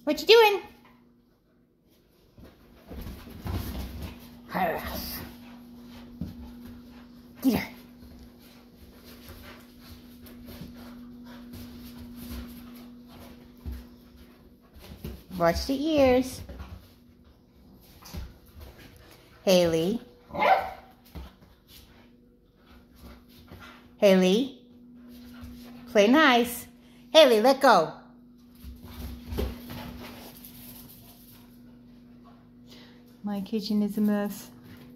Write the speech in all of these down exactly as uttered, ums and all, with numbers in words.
What you doing? Get her. Watch the ears. Haley. Haley. Play nice. Haley, let go. My kitchen is a mess.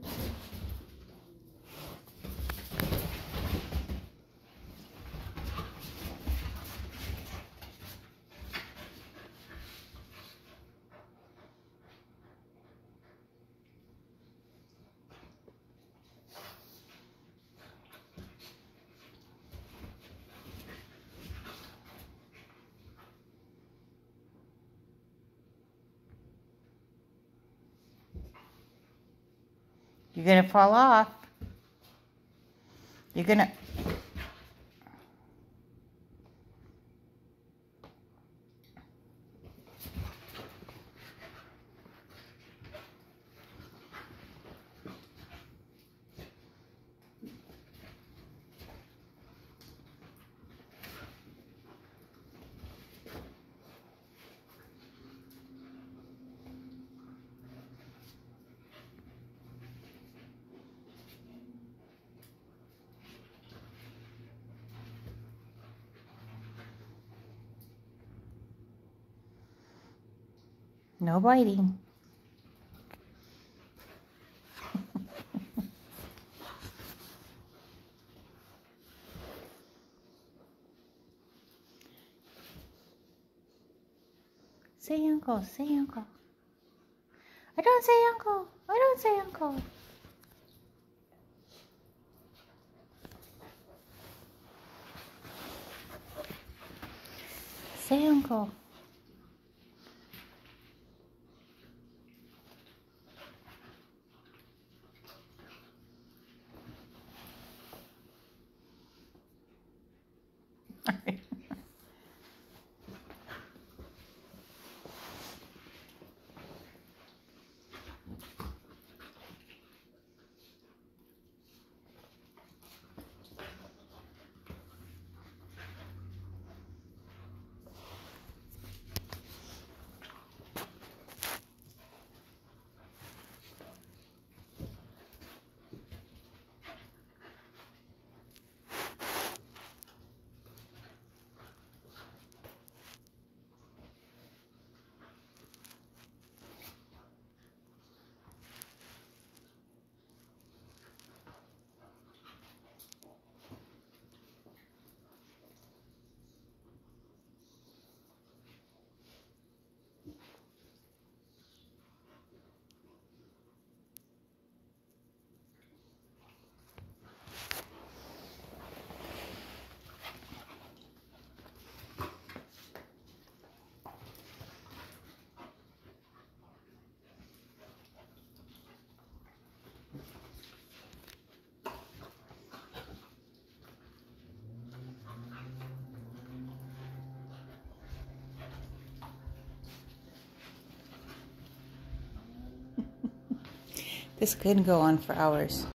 You're gonna fall off. You're gonna... No biting. Say uncle, say uncle. I don't say uncle. I don't say uncle. Say uncle. This could go on for hours.